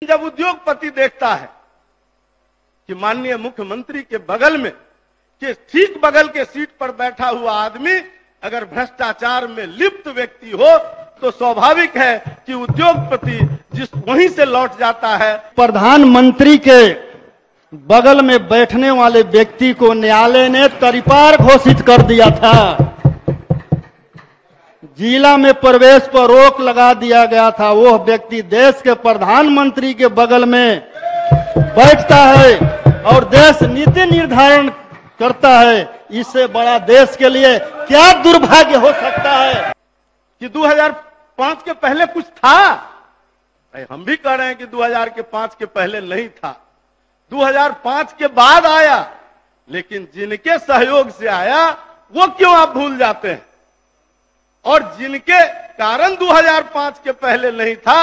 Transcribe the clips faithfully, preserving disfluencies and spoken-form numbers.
जब उद्योगपति देखता है कि माननीय मुख्यमंत्री के बगल में कि ठीक बगल के सीट पर बैठा हुआ आदमी अगर भ्रष्टाचार में लिप्त व्यक्ति हो तो स्वाभाविक है कि उद्योगपति जिस वहीं से लौट जाता है। प्रधानमंत्री के बगल में बैठने वाले व्यक्ति को न्यायालय ने तरीपार घोषित कर दिया था। जिला में प्रवेश पर रोक लगा दिया गया था। वो व्यक्ति देश के प्रधानमंत्री के बगल में बैठता है और देश नीति निर्धारण करता है। इससे बड़ा देश के लिए क्या दुर्भाग्य हो सकता है कि दो हज़ार पाँच के पहले कुछ था। हम भी कह रहे हैं कि दो हज़ार के पाँच के पहले नहीं था, दो हज़ार पाँच के बाद आया, लेकिन जिनके सहयोग से आया वो क्यों आप भूल जाते हैं? और जिनके कारण दो हज़ार पाँच के पहले नहीं था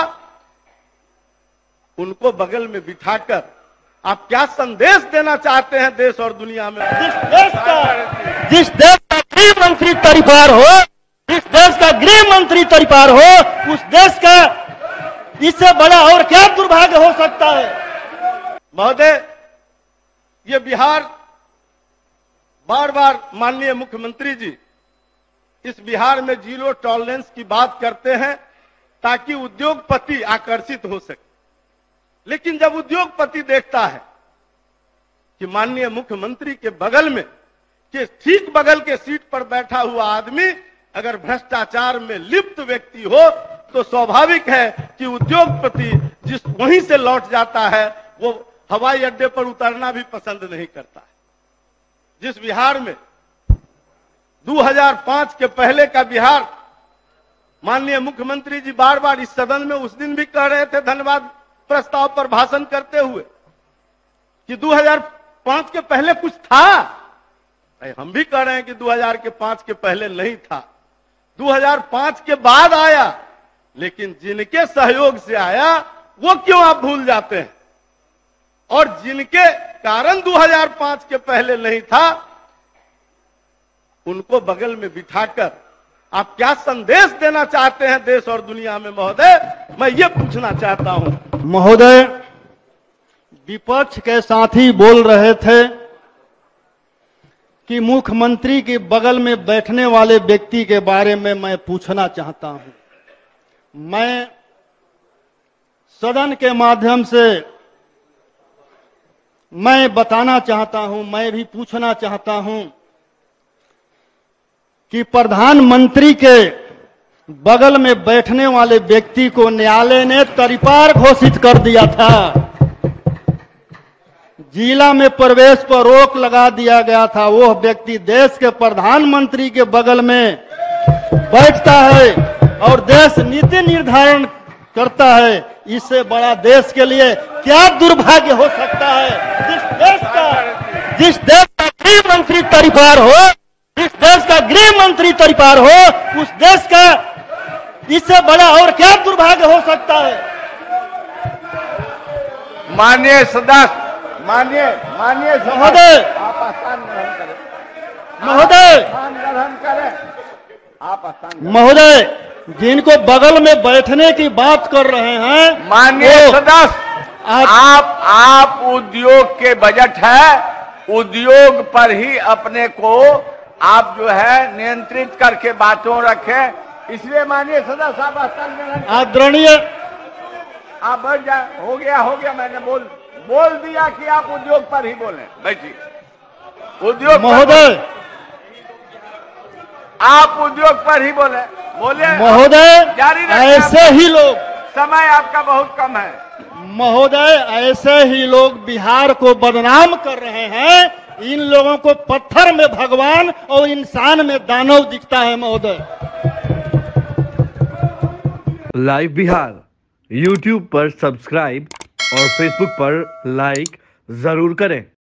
उनको बगल में बिठाकर आप क्या संदेश देना चाहते हैं देश और दुनिया में? जिस देश का जिस देश का गृह मंत्री तरीपार हो, जिस देश का गृह मंत्री तरीपार हो, उस देश का इससे बड़ा और क्या दुर्भाग्य हो सकता है? महोदय, ये बिहार बार बार माननीय मुख्यमंत्री जी इस बिहार में जीरो टॉलरेंस की बात करते हैं ताकि उद्योगपति आकर्षित हो सके। लेकिन जब उद्योगपति देखता है कि माननीय मुख्यमंत्री के बगल में कि ठीक बगल के सीट पर बैठा हुआ आदमी अगर भ्रष्टाचार में लिप्त व्यक्ति हो तो स्वाभाविक है कि उद्योगपति जिस वहीं से लौट जाता है वो हवाई अड्डे पर उतरना भी पसंद नहीं करता है। जिस बिहार में दो हज़ार पाँच के पहले का बिहार माननीय मुख्यमंत्री जी बार बार इस सदन में उस दिन भी कह रहे थे धन्यवाद प्रस्ताव पर भाषण करते हुए कि दो हज़ार पाँच के पहले कुछ था। हम भी कह रहे हैं कि दो हज़ार के पाँच के पहले नहीं था, दो हज़ार पाँच के बाद आया, लेकिन जिनके सहयोग से आया वो क्यों आप भूल जाते हैं? और जिनके कारण दो हज़ार पाँच के पहले नहीं था उनको बगल में बिठाकर आप क्या संदेश देना चाहते हैं देश और दुनिया में? महोदय, मैं ये पूछना चाहता हूं। महोदय, विपक्ष के साथी बोल रहे थे कि मुख्यमंत्री के बगल में बैठने वाले व्यक्ति के बारे में मैं पूछना चाहता हूं। मैं सदन के माध्यम से मैं बताना चाहता हूं, मैं भी पूछना चाहता हूं कि प्रधानमंत्री के बगल में बैठने वाले व्यक्ति को न्यायालय ने तरीपार घोषित कर दिया था। जिला में प्रवेश पर रोक लगा दिया गया था। वो व्यक्ति देश के प्रधानमंत्री के बगल में बैठता है और देश नीति निर्धारण करता है। इससे बड़ा देश के लिए क्या दुर्भाग्य हो सकता है? जिस देश का जिस देश का गृह मंत्री तरीपार हो, जिस देश का गृह मंत्री तरीपार हो, उस देश का इससे बड़ा और क्या दुर्भाग्य हो सकता है? माननीय सदस्य, माननीय माननीय महोदय, आप स्थान ग्रहण करें। महोदय, स्थान ग्रहण करें। आप स्थान महोदय, जिनको बगल में बैठने की बात कर रहे हैं माननीय सदस्य, आप आप उद्योग के बजट है, उद्योग पर ही अपने को आप जो है नियंत्रित करके बातों रखें। इसलिए माननीय सदस्य आप स्थान ग्रहण आदरणीय आप बैठ जाए। हो गया हो गया मैंने बोल बोल दिया कि आप उद्योग पर ही बोलें। बैठिए। उद्योग महोदय, आप उद्योग पर ही बोले बोले महोदय, जारी रखें। ऐसे ही लोग, समय आपका बहुत कम है महोदय, ऐसे ही लोग बिहार को बदनाम कर रहे हैं। इन लोगों को पत्थर में भगवान और इंसान में दानव दिखता है। महोदय, लाइव बिहार यूट्यूब पर सब्सक्राइब और फेसबुक पर लाइक जरूर करें।